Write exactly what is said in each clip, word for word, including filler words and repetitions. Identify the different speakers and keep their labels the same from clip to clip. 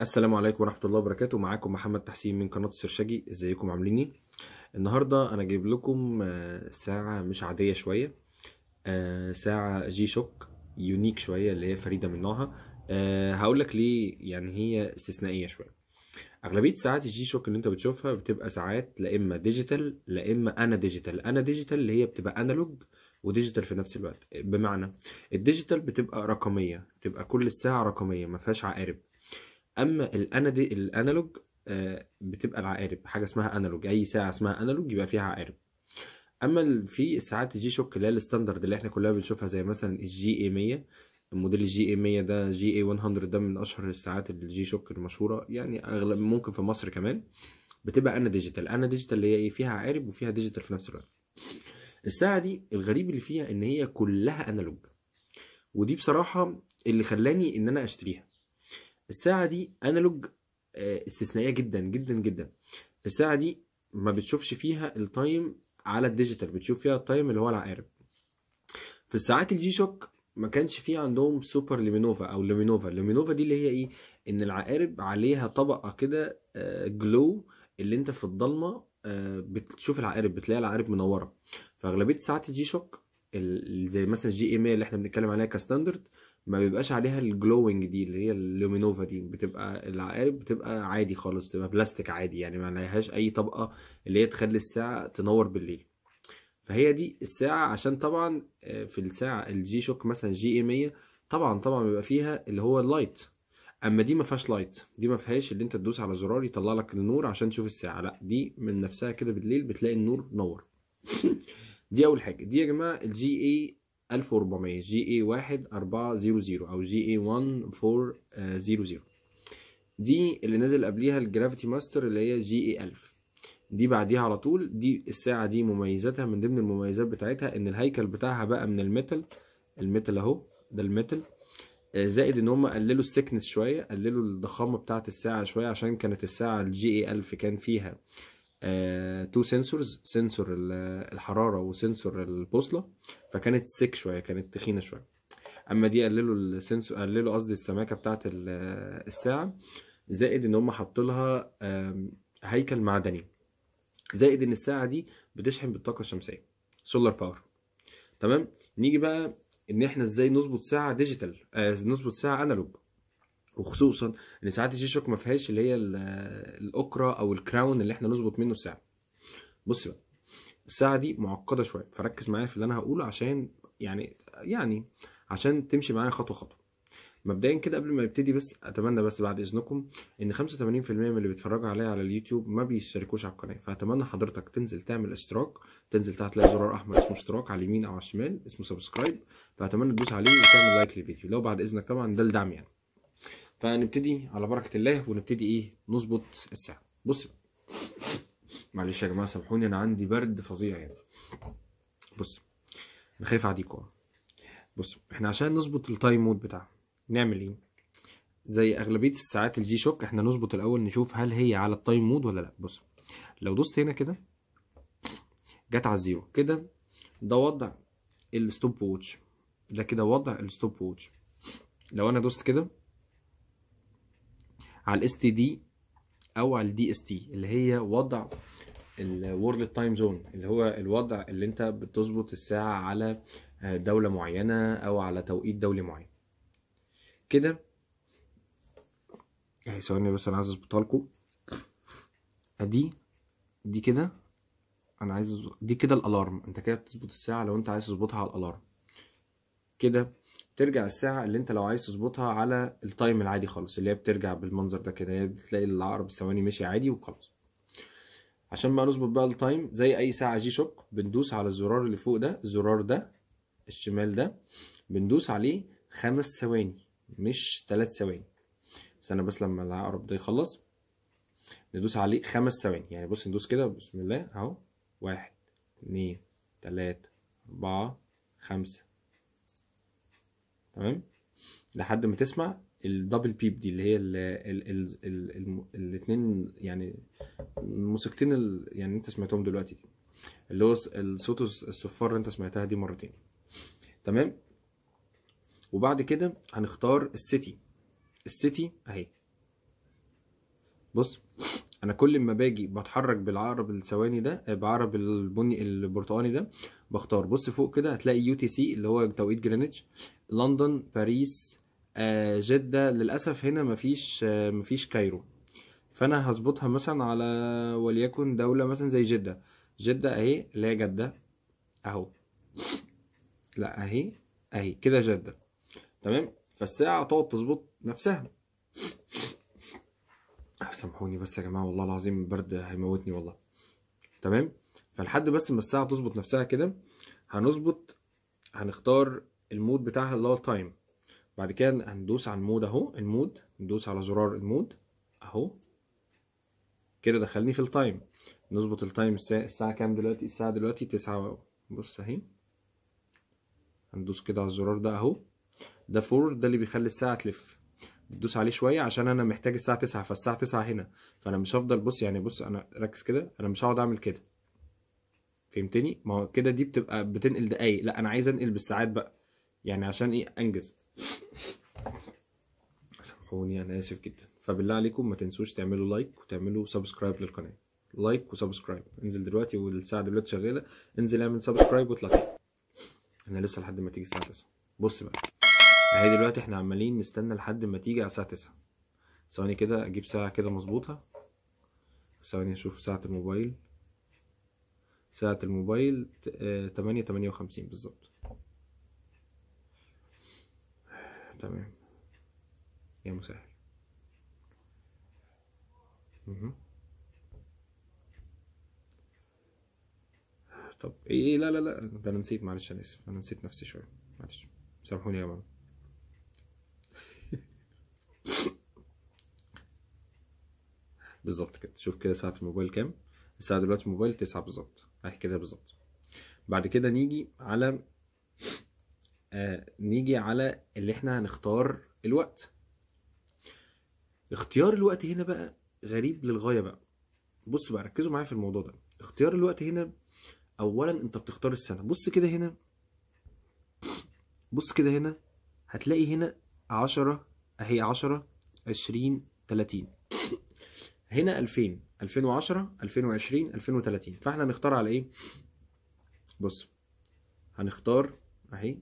Speaker 1: السلام عليكم ورحمة الله وبركاته. معاكم محمد تحسين من قناة السرشجي. ازيكم عاملين ايه؟ النهاردة انا جايب لكم آه، ساعة مش عادية شوية. آه، ساعة جي شوك يونيك شوية، اللي هي فريدة من نوعها. أه هقول لك ليه، يعني هي استثنائية شوية. اغلبية ساعات الجي شوك اللي انت بتشوفها بتبقى ساعات لا اما ديجيتال لا اما انا ديجيتال. انا ديجيتال اللي هي بتبقى انالوج وديجيتال في نفس الوقت. بمعنى الديجيتال بتبقى رقمية، بتبقى كل الساعة رقمية ما فيهاش عقارب. اما الانادي الانالوج آه، بتبقى العقارب، حاجه اسمها انالوج. اي ساعه اسمها انالوج يبقى فيها عقارب. اما ال- في الساعات الجي شوك اللي هي الستاندرد اللي احنا كلنا بنشوفها، زي مثلا الجي اي مية. الموديل الجي اي مية ده، جي اي مية ده من اشهر الساعات الجي شوك المشهوره، يعني اغلب ممكن في مصر كمان. بتبقى انا ديجيتال. انا ديجيتال اللي هي ايه، فيها عقارب وفيها ديجيتال في نفس الوقت. الساعه دي الغريب اللي فيها ان هي كلها انالوج، ودي بصراحه اللي خلاني ان انا اشتريها. الساعة دي انالوج، آه، استثنائية جدا جدا جدا. الساعة دي ما بتشوفش فيها التايم على الديجيتال، بتشوف فيها التايم اللي هو العقارب. في الساعات الجي شوك ما كانش فيه عندهم سوبر لومينوفا او لومينوفا. اللومينوفا دي اللي هي ايه، ان العقارب عليها طبقة كده جلو، اللي انت في الضلمة آه، بتشوف العقارب، بتلاقي العقارب منورة. فاغلبية ساعات الجي شوك ال- زي مثلا الجي اي مية اللي احنا بنتكلم عليها كستاندرد، ما بيبقاش عليها الجلوينج دي اللي هي اللومينوفا دي. بتبقى العقارب بتبقى عادي خالص، بتبقى بلاستيك عادي، يعني ما عليهاش اي طبقة اللي هي تخلي الساعة تنور بالليل. فهي دي الساعة. عشان طبعا آه، في الساعة الجي شوك مثلا جي اي مية، طبعا طبعا بيبقى فيها اللي هو اللايت. اما دي ما فيهاش لايت، دي ما فيهاش اللي انت تدوس على زرار يطلع لك النور عشان تشوف الساعة. لا، دي من نفسها كده بالليل بتلاقي النور نور. دي اول حاجة. دي يا جماعة الجي اي ألف وأربعمية، جي اي واحد أربعة صفر صفر او جي اي واحد أربعة صفر صفر. دي اللي نزل قبليها الجرافيتي ماستر اللي هي جي اي ألف. دي بعديها على طول. دي الساعة دي مميزاتها، من ضمن المميزات بتاعتها ان الهيكل بتاعها بقى من الميتال. الميتال اهو، ده الميتال. آه، زائد ان هم قللوا السكنس شوية، قللوا الضخامة بتاعة الساعة شوية، عشان كانت الساعة الجي اي ألف كان فيها آه تو سنسورز، سنسور ال- الحرارة وسنسور البوصلة. فكانت سيك شوية، كانت تخينة شوية. اما دي قللوا السنسور، قللوا قصدي السماكة بتاعة ال- الساعة. زائد ان هم حطوا لها آم، هيكل معدني. زائد ان الساعه دي بتشحن بالطاقه الشمسيه، سولار باور. تمام. نيجي بقى ان احنا ازاي نظبط ساعه ديجيتال، آه نظبط ساعه انالوج. وخصوصا ان ساعات الجي شوك ما فيهاش اللي هي ال- الاوكرا او الكراون اللي احنا نظبط منه الساعه. بص بقى، الساعه دي معقده شويه، فركز معايا في اللي انا هقوله عشان يعني يعني عشان تمشي معايا خطوه خطوه. مبدئيا كده قبل ما نبتدي، بس اتمنى بس بعد اذنكم ان خمسة وثمانين في المية من اللي بيتفرجوا عليا على اليوتيوب ما بيشتركوش على القناه. فاتمنى حضرتك تنزل تعمل اشتراك. تنزل تحت تلاقي زرار احمر اسمه اشتراك على اليمين او على الشمال اسمه سبسكرايب. فاتمنى تدوس عليه وتعمل لايك للفيديو لو بعد اذنك، طبعا ده الدعم يعني. فنبتدي على بركه الله، ونبتدي ايه، نظبط الساعه. بص بقى. معلش يا جماعه سامحوني، انا عندي برد فظيع يعني. بص، انا خايف عليكم. بص، احنا عشان نظبط التايم مود بتاعها نعمل ايه؟ زي اغلبيه الساعات الجي شوك، احنا نظبط الاول نشوف هل هي على التايم مود ولا لا. بص، لو دوست هنا كده جت على الزيرو كده، ده وضع الستوب ووتش. ده كده وضع الستوب ووتش. لو انا دوست كده على الاس تي دي او على الدي اس تي اللي هي وضع الورلد تايم زون، اللي هو الوضع اللي انت بتظبط الساعه على دوله معينه او على توقيت دولي معين كده. اهي ثواني بس، انا عايز اظبطها لكم. ادي دي كده، انا عايز أظبط. دي كده الالارم. انت كده بتظبط الساعه لو انت عايز تظبطها على الالارم كده. ترجع الساعه اللي انت لو عايز تظبطها على التايم العادي خالص، اللي هي بترجع بالمنظر ده كده، هي بتلاقي العقرب الثواني ماشي عادي وخلاص. عشان بقى نظبط بقى التايم زي اي ساعه جي شوك، بندوس على الزرار اللي فوق ده، الزرار ده الشمال ده، بندوس عليه خمس ثواني، مش ثلاث ثواني. استنى بس لما العقرب ده يخلص ندوس عليه خمس ثواني. يعني بص، ندوس كده بسم الله اهو. واحد اتنين تلاتة أربعة خمسة. تمام. لحد ما تسمع الدبل بيب دي اللي هي ال ال ال ال ال الاتنين يعني الموسيقتين ال- يعني انت سمعتهم دلوقتي دي، اللي هو الصوت الصفار اللي انت سمعتها دي مرتين. تمام. وبعد كده هنختار السيتي. السيتي اهي. بص، انا كل ما باجي بتحرك بالعقرب الثواني ده، آه، بعقرب البني البرتقاني ده، بختار. بص فوق كده هتلاقي يو تي سي اللي هو توقيت جرينتش، لندن، باريس، آه، جدة. للأسف هنا مفيش آه، مفيش كايرو. فأنا هظبطها مثلا على وليكن دولة مثلا زي جدة. جدة أهي اللي هي جدة أهو، لا أهي، أهي كده جدة. تمام. فالساعة تقعد تظبط نفسها. سامحوني بس يا جماعة، والله العظيم البرد هيموتني والله. تمام. فلحد بس ما الساعة تظبط نفسها كده، هنظبط، هنختار المود بتاعها اللي هو التايم. بعد كده هندوس على المود اهو، المود، ندوس على زرار المود اهو كده، دخلني في التايم. نظبط التايم. الساعة, الساعة كام دلوقتي؟ الساعة دلوقتي تسعة. بص اهي، هندوس كده على الزرار ده اهو. ده فور، ده اللي بيخلي الساعة تلف. بتدوس عليه شوية عشان انا محتاج الساعة تسعة، فالساعة تسعة هنا. فانا مش هفضل، بص يعني، بص انا ركز كده، انا مش هقعد اعمل كده. فهمتني؟ ما هو كده دي بتبقى بتنقل دقايق، لا انا عايز انقل بالساعات بقى، يعني عشان ايه؟ انجز. سامحوني انا اسف جدا. فبالله عليكم ما تنسوش تعملوا لايك وتعملوا سبسكرايب للقناه. لايك وسبسكرايب. انزل دلوقتي والساعه دلوقتي شغاله، انزل اعمل سبسكرايب واطلع تاني. انا لسه لحد ما تيجي الساعه تسعة. بص بقى، اهي دلوقتي احنا عمالين نستنى لحد ما تيجي على الساعه تسعة. ثواني كده اجيب ساعه كده مظبوطه. ثواني اشوف ساعه الموبايل. ساعه الموبايل تمانية تمانية وخمسين بالظبط. تمام يا مسهل. مهم. طب ايه ايه لا لا لا، ده انا نسيت، معلش انا اسف، انا نسيت نفسي شويه، معلش سامحوني يا جماعه. بالظبط كده. شوف كده ساعه الموبايل كام. الساعه دلوقتي الموبايل تسعة بالظبط اهي كده بالظبط. بعد كده نيجي على آه نيجي على اللي احنا هنختار الوقت. اختيار الوقت هنا بقى غريب للغايه بقى. بص بقى، ركزوا معايا في الموضوع ده. اختيار الوقت هنا، اولا انت بتختار السنه. بص كده هنا، بص كده هنا، هتلاقي هنا عشرة اهي، عشرة، عشرين، تلاتين. هنا ألفين، ألفين وعشرة، ألفين وعشرين، ألفين وتلاتين. فاحنا هنختار على ايه؟ بص، هنختار اهي،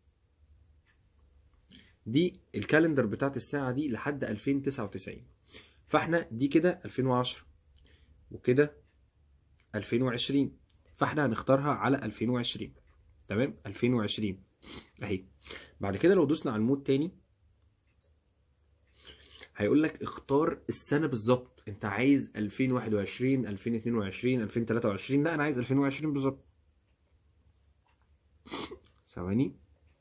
Speaker 1: دي الكالندر بتاعت الساعة دي لحد ألفين وتسعة وتسعين. فاحنا دي كده ألفين وعشرة وكده ألفين وعشرين، فاحنا هنختارها على ألفين وعشرين. تمام، ألفين وعشرين اهي. بعد كده لو دوسنا على المود تاني، هيقول لك اختار السنة بالظبط. انت عايز ألفين وواحد وعشرين، ألفين واتنين وعشرين، ألفين وتلاتة وعشرين؟ لا انا عايز ألفين وعشرين بالظبط. ثواني،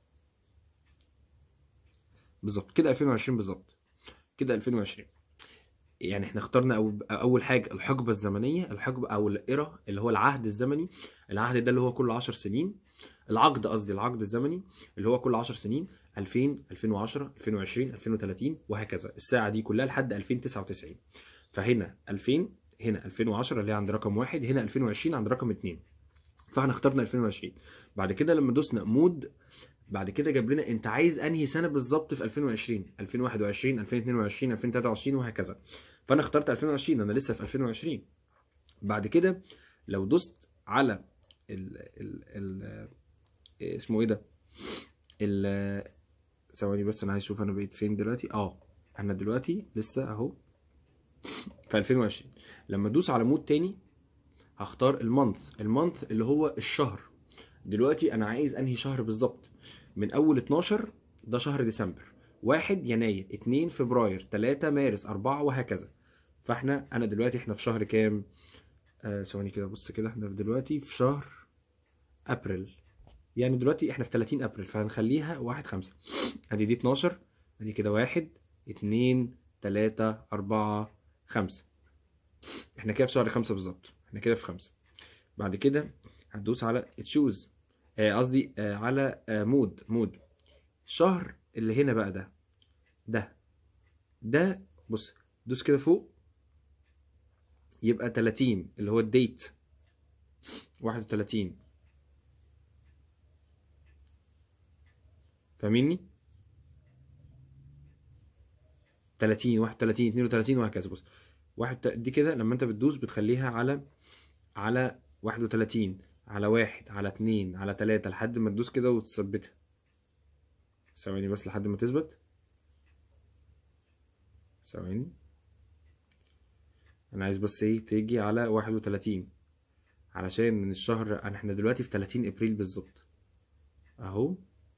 Speaker 1: بالظبط كده ألفين وعشرين بالظبط كده ألفين وعشرين. يعني احنا اخترنا أو اول حاجه الحقبه الزمنيه، الحقبه او الايرا اللي هو العهد الزمني. العهد ده اللي هو كل عشر سنين. العقد قصدي، العقد الزمني اللي هو كل عشر سنين. ألفين، ألفين وعشرة، ألفين وعشرين، ألفين وتلاتين وهكذا. الساعه دي كلها لحد ألفين وتسعة وتسعين. فهنا ألفين، هنا ألفين وعشرة اللي هي عند رقم واحد، هنا ألفين وعشرين عند رقم اتنين. فاحنا اخترنا ألفين وعشرين. بعد كده لما دوسنا مود، بعد كده جاب لنا انت عايز انهي سنه بالظبط في ألفين وعشرين، ألفين وواحد وعشرين، ألفين واتنين وعشرين، ألفين وتلاتة وعشرين وهكذا. فانا اخترت ألفين وعشرين، انا لسه في ألفين وعشرين. بعد كده لو دوست على ال ال ال اسمه ايه ده، ال ثواني بس انا عايز اشوف انا بقيت فين دلوقتي. اه انا دلوقتي لسه اهو في ألفين وعشرين. لما ادوس على مود تاني هختار المانث. المانث اللي هو الشهر. دلوقتي انا عايز انهي شهر بالظبط. من اول اتناشر ده شهر ديسمبر، واحد يناير، اتنين فبراير، تلاتة مارس، أربعة وهكذا. فاحنا انا دلوقتي احنا في شهر كام؟ آه ثواني كده، بص كده، احنا دلوقتي في شهر ابريل. يعني دلوقتي احنا في تلاتين ابريل، فهنخليها واحد خمسة. ادي دي اتناشر، ادي كده واحد، اتنين، تلاتة، أربعة، خمسة. احنا كده في شهر خمسة بالظبط، احنا كده في خمسة. بعد كده هتدوس على تشوز، قصدي آه على آه مود مود الشهر اللي هنا بقى، ده ده ده بص، دوس كده فوق، يبقى تلاتين اللي هو الديت، واحد وتلاتين. فاهميني؟ تلاتين، واحد وتلاتين، اتنين وتلاتين وهكذا. بص، واحد دي كده لما انت بتدوس بتخليها على على واحد وتلاتين، على واحد، على اتنين، على تلاتة، لحد ما تدوس كده وتثبتها. ثواني بس لحد ما تثبت. ثواني، انا عايز بس ايه تيجي على واحد وتلاتين، علشان من الشهر انا احنا دلوقتي في تلاتين ابريل بالظبط اهو.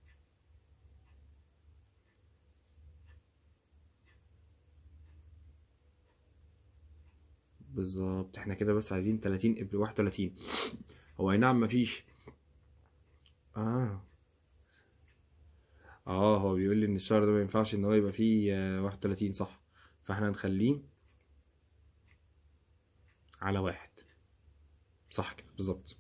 Speaker 1: بالظبط احنا كده بس عايزين تلاتين ابريل واحد وتلاتين. هو اي نعم مفيش. اه اه هو بيقول لي ان الشهر ده ما ينفعش ان هو يبقى فيه آه، واحد وتلاتين صح، فاحنا هنخليه على واحد. صح كده بالظبط.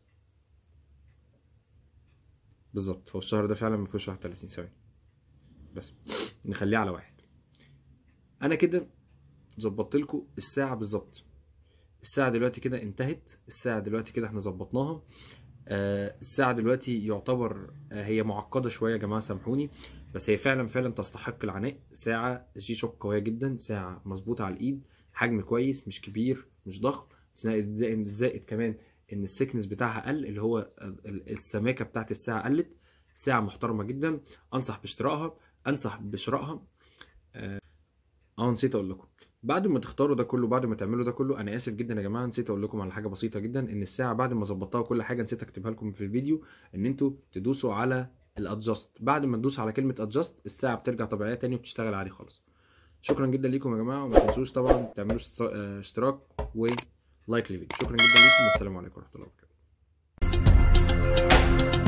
Speaker 1: بالظبط هو الشهر ده فعلا ما فيهوش واحد وتلاتين. ثواني بس نخليه على واحد. انا كده ظبطت لكم الساعه بالظبط. الساعه دلوقتي كده انتهت، الساعه دلوقتي كده احنا ظبطناها. آه الساعه دلوقتي يعتبر آه هي معقده شويه يا جماعه سامحوني، بس هي فعلا فعلا تستحق العناء. ساعه جي شوك قويه جدا، ساعه مظبوطه على الايد، حجم كويس مش كبير مش ضخم. زائد زائد كمان ان السكنس بتاعها قل، اللي هو ال- السماكه بتاعت الساعه قلت. ساعه محترمه جدا، انصح باشترائها، انصح بشرائها. اه نسيت اقول لكم، بعد ما تختاروا ده كله، بعد ما تعملوا ده كله، انا اسف جدا يا جماعه نسيت اقول لكم على حاجه بسيطه جدا. ان الساعه بعد ما ظبطتها وكل حاجه نسيت اكتبها لكم في الفيديو، ان انتوا تدوسوا على الادجاست. بعد ما تدوسوا على كلمه ادجاست الساعه بترجع طبيعيه تاني وبتشتغل عادي خالص. شكرا جدا ليكم يا جماعه، وما تنسوش طبعا تعملوا اشترا- آه، اشتراك ولايك للفيديو. شكرا جدا ليكم والسلام عليكم ورحمه الله وبركاته.